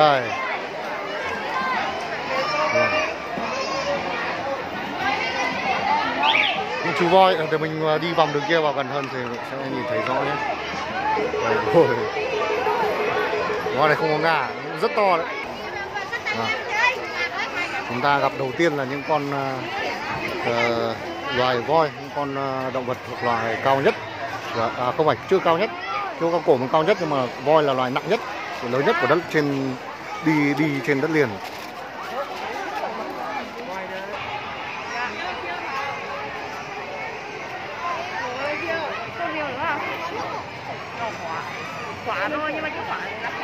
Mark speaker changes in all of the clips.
Speaker 1: Đây. Những chú voi, để mình đi vòng đường kia vào gần hơn thì sẽ nhìn thấy rõ nhé. Đây, voi này không có ngà, rất to đấy. Chúng ta gặp đầu tiên là những con loài voi, những con động vật thuộc loài cao nhất. Không phải chưa cao nhất, chưa cao cổ mà cao nhất, nhưng mà voi là loài nặng nhất, lớn nhất của đất trên đi trên đất liền.
Speaker 2: Quả thôi nhưng mà chứ quả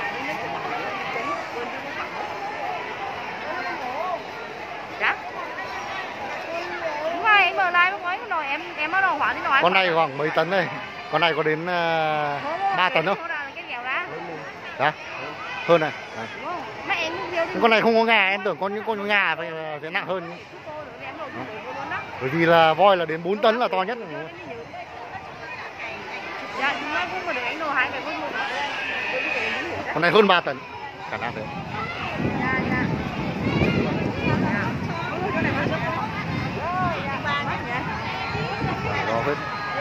Speaker 2: chắc đúng rồi, anh mở lại mới nói em bắt đầu hóa đi nói.
Speaker 1: Con này khoảng mấy tấn đây? Con này có đến 3 tấn không? Đó, hơn này. Con này không có ngà, em tưởng những con ngà phải nặng hơn. Bởi vì là voi là đến 4 tấn là to nhất rồi. Con này hơn 3 tấn. Khả năng thế. Đó hết.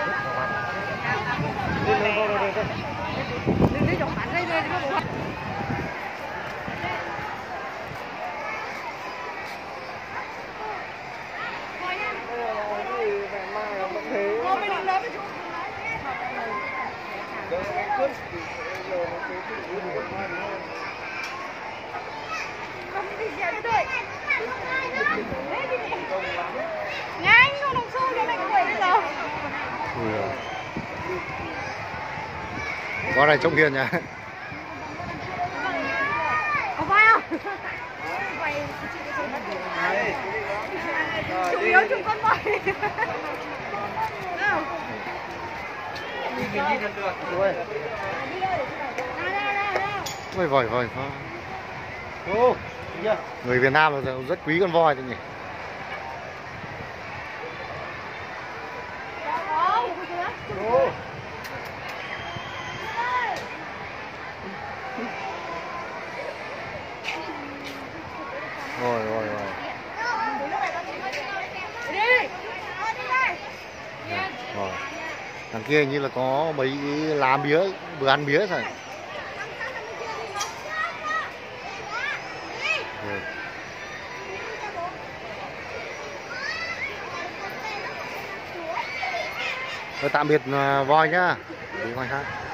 Speaker 2: Nhanh, con đồng xu cho mày quẩy bây giờ.
Speaker 1: Con này trông hiền nha.
Speaker 2: Có vai không? Chủ yếu chúng con voi.
Speaker 1: Ôi vòi. Người Việt Nam là rất quý con voi thôi nhỉ. Rồi. Đằng kia hình như là có mấy lá mía, vừa ăn mía rồi. Thôi tạm biệt voi nhá. Đi ngoài khác.